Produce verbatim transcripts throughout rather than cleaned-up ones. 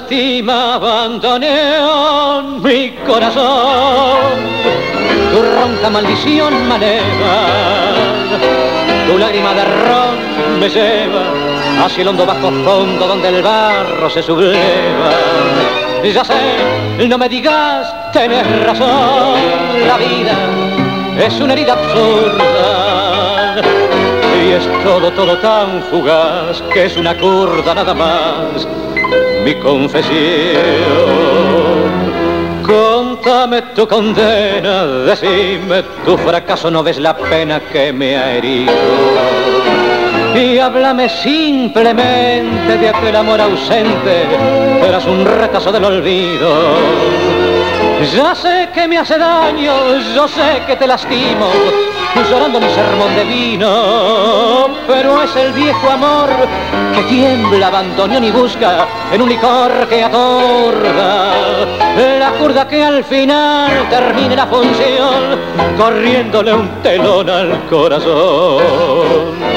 lástima abandoné mi corazón. Tu ronca maldición maneva, tu lágrima de ron me lleva hacia el hondo bajo fondo donde el barro se subleva. Ya sé, no me digas, tenés razón, la vida es una herida absurda y es todo, todo tan fugaz que es una curda nada más. Mi confesión, contame tu condena, decime tu fracaso, no ves la pena que me ha herido. Y háblame simplemente de aquel amor ausente, tras un retazo del olvido. Ya sé que me hace daño, yo sé que te lastimo, llorando mi sermón de vino, pero es el viejo amor que tiembla, abandonó y busca en un licor que atorda. La curda que al final termine la función, corriéndole un telón al corazón.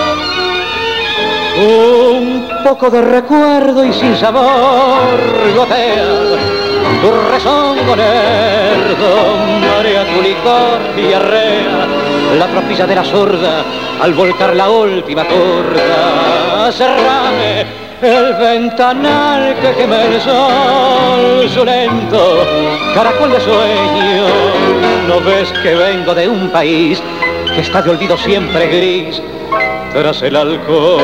Un poco de recuerdo y sin sabor gotea tu rezongo lerdo, marea tu licor y arrea la tropilla de la sorda al volcar la última curda. Cerrame el ventanal que quema el sol, su lento caracol de sueño. ¿No ves que vengo de un país que está de olvido siempre gris tras el alcohol?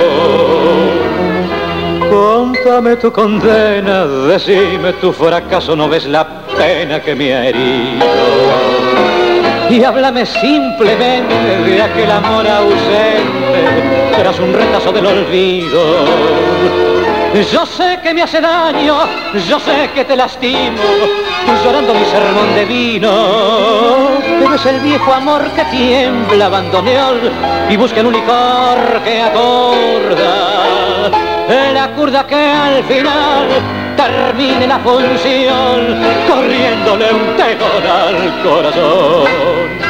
Contame tu condena, decime tu fracaso, no ves la pena que me ha herido. Y háblame simplemente de aquel amor ausente tras un retazo del olvido. Yo sé que me hace daño, yo sé que te lastimo, llorando mi sermón de vino, pero es el viejo amor que tiembla, abandoneol y busca en un licor que acorda. La curda que al final termine la función, corriéndole un telón al corazón.